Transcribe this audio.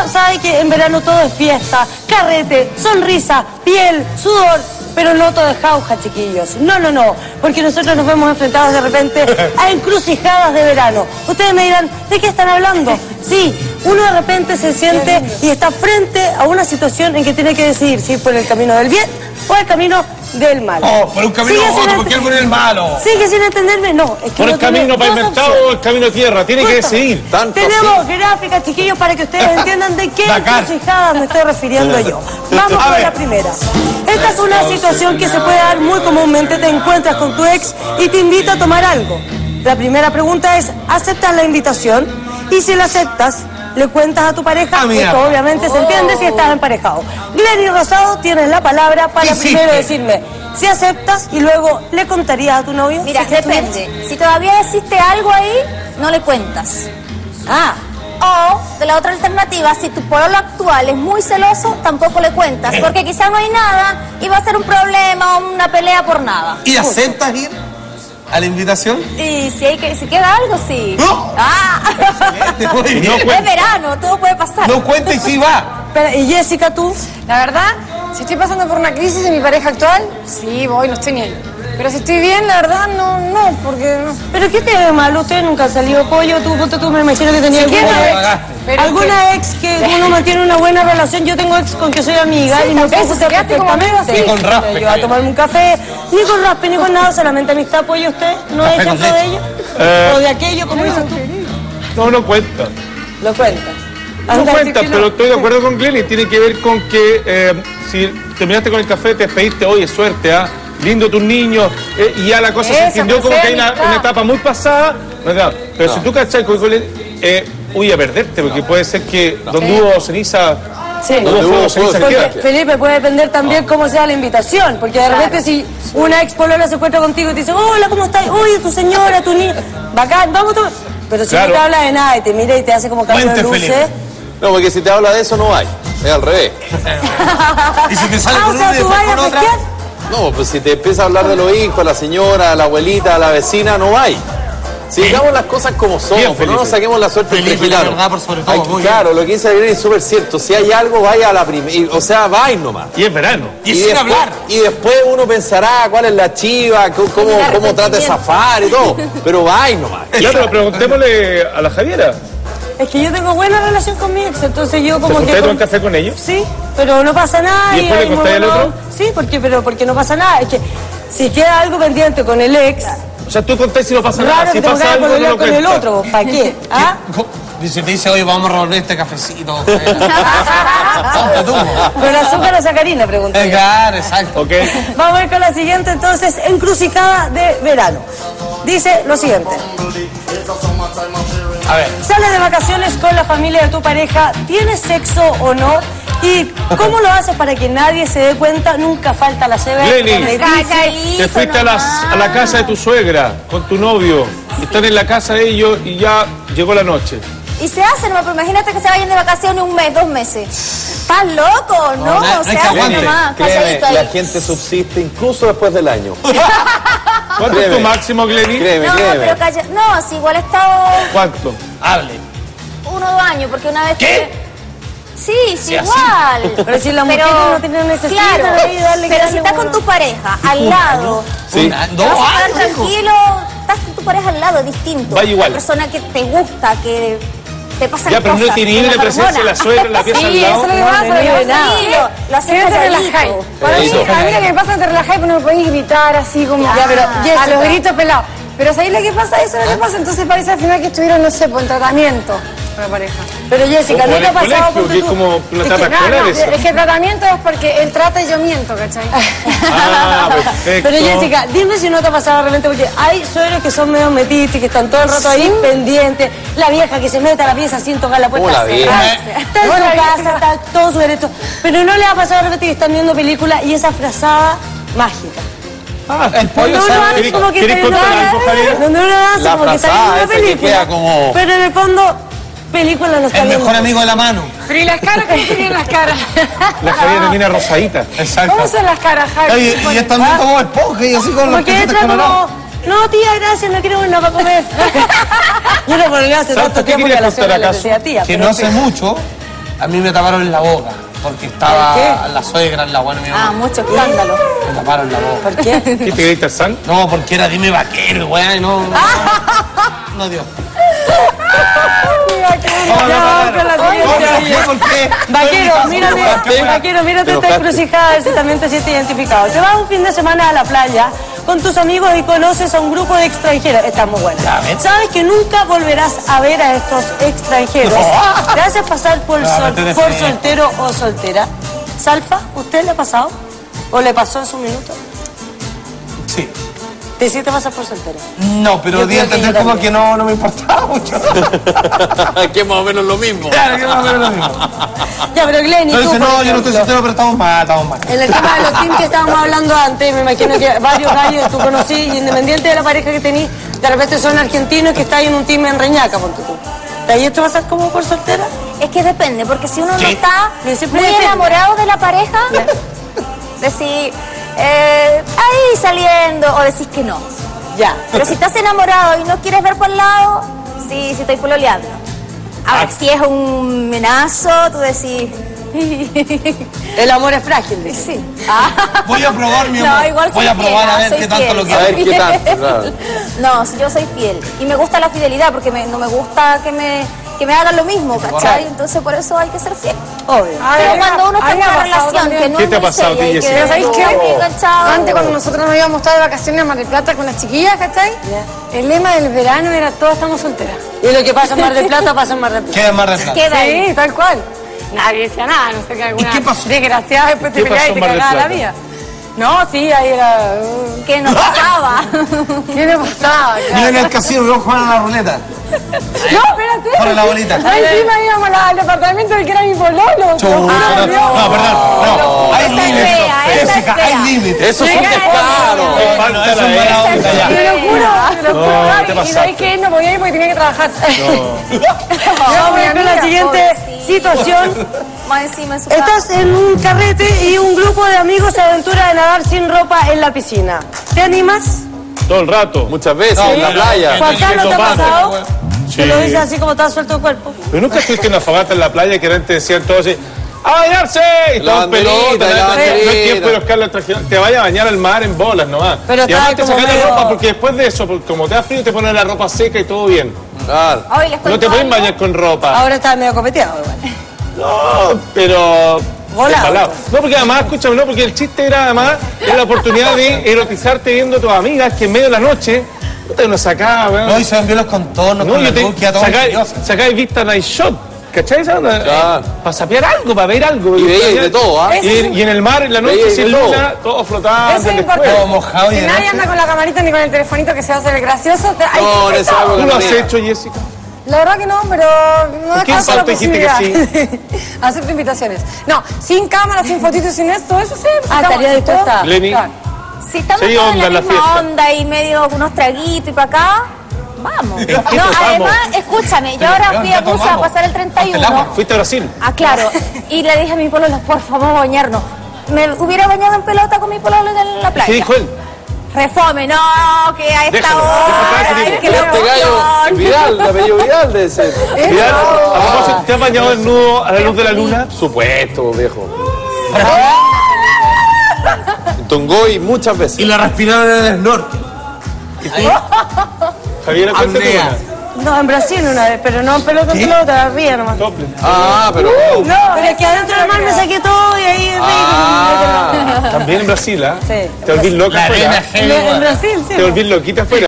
sabe que en verano todo es fiesta, carrete, sonrisa, piel, sudor, pero no todo es jauja, chiquillos. No, no, no, porque nosotros nos vemos enfrentados de repente a encrucijadas de verano. Ustedes me dirán, ¿de qué están hablando? Sí, uno de repente se siente y está frente a una situación en que tiene que decidir si ir por el camino del bien o el camino del mal. Oh, por un camino u otro, ¿por qué por el malo? Sigue sin entenderme, no. Es que por el camino pavimentado o el camino de tierra, tiene que decidir. Tenemos gráficas, chiquillos, para que ustedes entiendan de qué encrucijada me estoy refiriendo yo. Vamos con la primera. Esta es una situación que se puede dar muy comúnmente. Te encuentras con tu ex y te invita a tomar algo. La primera pregunta es, ¿aceptas la invitación? Y si la aceptas, le cuentas a tu pareja, esto obviamente se entiende si estás emparejado. Glenny Rosado, tienes la palabra para primero decirme si aceptas y luego le contarías a tu novio. Mira, depende. Si todavía existe algo ahí, no le cuentas. O, de la otra alternativa, si tu pololo actual es muy celoso, tampoco le cuentas, porque quizás no hay nada y va a ser un problema o una pelea por nada. ¿Y aceptas ir a la invitación? Y si queda algo, sí. ¡No! Es verano, todo puede pasar. No cuenta y sí va. Pero, ¿y Jessica, tú? La verdad, si estoy pasando por una crisis en mi pareja actual, sí, voy, no estoy ni ahí. Pero si estoy bien, la verdad, no, porque no. ¿Pero qué te ve mal? Ustedes nunca han salido pollo, tú me imagino que tenías alguna ex que uno mantiene una buena relación. Yo tengo ex con que soy amiga y me puedo hacer perfectamente. Ni con raspe. Yo a tomarme un café, ni con raspe, ni con nada, solamente amistad, pollo. ¿Usted no es ejemplo de ello? ¿O de aquello, como dices tú? No cuenta. Lo cuenta. No cuenta, pero estoy de acuerdo con Glenny. Tiene que ver con que si terminaste con el café, te despediste, oye, suerte, lindo tus niños, y ya la cosa se entendió como que hay una etapa muy pasada. Pero si tú cachai, uy, a perderte, porque puede ser que donde hubo ceniza. Sí, porque Felipe, puede depender también cómo sea la invitación, porque de repente si una ex polola se encuentra contigo y te dice, hola, ¿cómo estás? Oye, tu señora, tu niño, bacán, vamos a tomar. Pero si no te habla de nada y te mira y te hace como cambio de luces. No, porque si te habla de eso no hay, es al revés. ¿Y si te sale con una y después con otra? No, pues si te empieza a hablar de los hijos, la señora, la abuelita, la vecina, no hay. Si digamos las cosas como son, pues no nos saquemos la suerte entre gilanos. La verdad, por sobre todo. Claro, lo que dice Adrián es súper cierto. Si hay algo, vaya a la primera. O sea, vais nomás. Y es verano. Y sin hablar. Y después uno pensará cuál es la chiva, cómo trata de zafar y todo. Pero vais nomás. Ya, pero preguntémosle a la Javiera. Es que yo tengo buena relación con mi ex, entonces yo como que... ¿Te un café con ellos? Sí, pero no pasa nada. ¿Y después le contáis al otro? Sí, porque no pasa nada. Es que si queda algo pendiente con el ex... O sea, tú contáis si no pasa nada. Raro si que pasa algo, no con el otro. ¿Para qué? Dice, te dice, oye, vamos a revolver este cafecito. Con azúcar o sacarina, pregunté. Claro, exacto. Okay. Vamos a ver con la siguiente, entonces, encrucijada de verano. Dice lo siguiente. A ver. Sales de vacaciones con la familia de tu pareja, ¿tienes sexo o no? ¿Y cómo lo haces para que nadie se dé cuenta? Nunca falta la severa. Glenny, te fuiste a la casa de tu suegra con tu novio. Están en la casa de ellos y ya llegó la noche. Y se hace, no, pero imagínate que se vayan de vacaciones un mes, 2 meses. ¿Estás loco? No, se hace nomás. Créeme, la gente subsiste incluso después del año. ¿Cuánto es tu máximo, Glenny? Créeme. Pero calla, no, si igual he estado... ¿Cuánto? Hable. 1 o 2 años, porque una vez... ¿Qué? Sí, igual. Pero si la mujer no tiene necesidad de darle. Pero si estás con tu pareja al lado, sí. vas a estar tranquilo, estás con tu pareja al lado, es distinto. Va igual. La persona que te gusta, que te pasan ya, pero cosas. No tiene ni la presencia de la suegra en la pieza al lado. Sí, eso es lo que pasa, lo haces calladito. Para mí, a mí lo que me pasa es que te relajáis, pero no me podéis gritar así como a los gritos pelados. Pero ¿sabéis lo que pasa? Eso es lo que pasa. Entonces parece al final que estuvieron, no sé, en tratamiento con la pareja. Pero Jessica, ¿no te ha pasado porque es como una etapa escolar eso? Es que el tratamiento es porque él trata y yo miento, ¿cachai? Perfecto. Pero Jessica, dime si no te ha pasado realmente, porque hay suegros que son medio metiches, que están todo el rato ahí pendientes. La vieja que se mete a la pieza sin tocar la puerta. Está en su casa, está todo su derecho. Pero no le ha pasado de repente que están viendo películas y esa frazada mágica. El pollo sabe. ¿Quieres contar algo, Javier? Donde uno hace la como que está viendo una película, como... pero en el fondo, película no está el viendo. mejor amigo de la mano. Pero ¿y las caras? ¿Cómo tienen las caras? La Javier termina rosadita. Exacto. ¿Cómo son las caras, Javi? Y están viendo como esponja y así con los porque entra como, no tía, gracias, no quiero nada para comer. Yo no podría hacer tanto tiempo que a la señora le decía tía. Que no hace mucho A mí me taparon la boca, porque estaba la suegra en la buena. Mucho escándalo. Me taparon la boca. ¿Por qué? ¿Qué te grita el San? No, porque era dime vaquero, weá, y no. No dio. ¿Por qué? Vaquero, mírate esta encrucijada, a ver si también te sientes identificado. Te vas un fin de semana a la playa con tus amigos y conoces a un grupo de extranjeros. Está muy bueno. Sabes que nunca volverás a ver a estos extranjeros. Te haces pasar por soltero o soltera. ¿Salfa? ¿Usted le ha pasado? ¿O le pasó en su minuto? Sí. ¿Te hiciste pasar por soltero? No, pero di a entender como que no me importaba mucho. Que es más o menos lo mismo. Claro, que es más o menos lo mismo. Ya, pero Glenn, ¿y tú, dice, no, yo no estoy soltero, pero estamos mal. En el tema de los teams que estábamos hablando antes, me imagino que varios gallos tú conocí, y independiente de la pareja que tenís, de repente son argentinos que están en un team en Reñaca, ponte tú. ¿De ahí esto vas a ser como por soltera? Es que depende, porque si uno no está muy enamorado de la pareja, decís, ahí saliendo, o decís que no. Ya. Pero si estás enamorado y no quieres ver por el lado, sí estoy pololeando. Ahora, si es un menazo, tú decís... El amor es frágil, dice. Sí. Voy a probar, mi amor. No, igual voy a probar a ver qué tanto lo quiero. A ver qué tanto, claro. No, yo soy fiel. Y me gusta la fidelidad, porque no me gusta que me hagan lo mismo, ¿cachai? Entonces por eso hay que ser fiel. Obvio. Pero cuando uno está en una relación que no ¿Qué es te ha muy pasado, seria y que Jessica? ¿Sabéis qué? enganchado. Antes, cuando nosotros nos íbamos a estar de vacaciones a Mar del Plata con las chiquillas, ¿cachai? El lema del verano era todas estamos solteras. Y lo que pasa en Mar del Plata, pasa en Mar del Plata. Queda más de plata. Queda ahí. Sí, tal cual. Nadie decía nada, no sé qué, alguna qué pasó? desgraciada después te ¿Qué peleaba y pasó te en Mar del cagaba la Plata? vida. No, sí, ahí era... ¿Qué nos pasaba? ¿Qué le pasaba? Yo en el casino veo jugar a la ruleta. No, espérate. Para la bolita. Ahí encima íbamos al departamento del que era mi pololo. te lo juro por Dios. No, perdón. No, hay Esa es límites. fea, esa es Jessica, fea. hay límites. Eso es un descaro. Falta eso es la mala onda ética. ya. Te lo juro, No, Gaby, te y pasaste. sabes que él no podía ir porque tenía que trabajar. Vamos a ver con la siguiente pobrecito. situación. Más encima en su Estás en un carrete y un grupo de amigos se aventura a nadar sin ropa en la piscina. ¿Te animas? Todo el rato. Muchas veces No, en la pero- playa. Juan Carlos, ¿te ha pasado? Sí. Te lo dices así como está suelto el cuerpo. Pero nunca estuviste en una fogata en la playa que antes decían todos así, ¡a bañarse! Y La todos en banderita, pelota, la no es banderita. tiempo de buscar la atracción. Te vayas a bañar al mar en bolas nomás. Pero y además está te como sacas la medio- ropa porque después de eso, como te da frío, te pones la ropa seca y todo bien. Claro. Hoy les No cuento te pueden algo. bañar con ropa. Ahora está medio copeteado igual. No, pero... Volado. Embalado. No, porque además, escúchame, no, porque el chiste era además era la oportunidad de erotizarte viendo a tus amigas que en medio de la noche te nos sacaba, weón. No, y se ven bien los contornos No, con yo la te búsqueda, todo maravilloso. sacáis vista night shot, ¿cachai? Claro. Para sapear algo, para ver algo. Y veíais de todo, ¿ah? Y en el mar, en la noche, Veíais de sin todo. luna, todo flotando. Eso es después. importante. Todo mojado y Si de nadie noche. anda con la camarita ni con el telefonito que se va a hacer el gracioso, hay No, en que esa todo. época ¿Tú lo has tenía. hecho, Jessica? La verdad que no, pero no ¿Por qué descarto la falta dijiste que posibilidad. Acepto invitaciones. No, sin cámara, sin fotitos, sin esto, eso sí. estaría dispuesta. Lenny. Si estamos Sí, todos en onda la en la misma fiesta. onda y medio unos traguitos y para acá, vamos. No, vamos. además, escúchame, yo ahora fui a Busa a pasar el 31. Fuiste a Brasil. Ah, claro. Y le dije a mi pololo, por favor, bañarnos. Me hubiera bañado en pelota con mi pololo en la playa. ¿Qué dijo él? Refome, no, que a esta Déjalo, hora, déjalo, ay, que Este la gallo, emoción. Vidal, el apellido Vidal de ese. Mirá, a propósito, ¿te has bañado desnudo a la luz de la luna? Supuesto, viejo. En Tongoy muchas veces. Y la respiraron en el snorkel. Javier, cuéntate Apnea. una. No, en Brasil una vez, pero no en pelota, en pelota, arriba nomás. Tople. Ah, pero. No, pero es que adentro del mar me saqué todo y ahí... Ah. También en Brasil, ¿ah? Sí. Te volvís loca La afuera. arena heavy, En weón. Brasil, sí. Te volvís loquita afuera.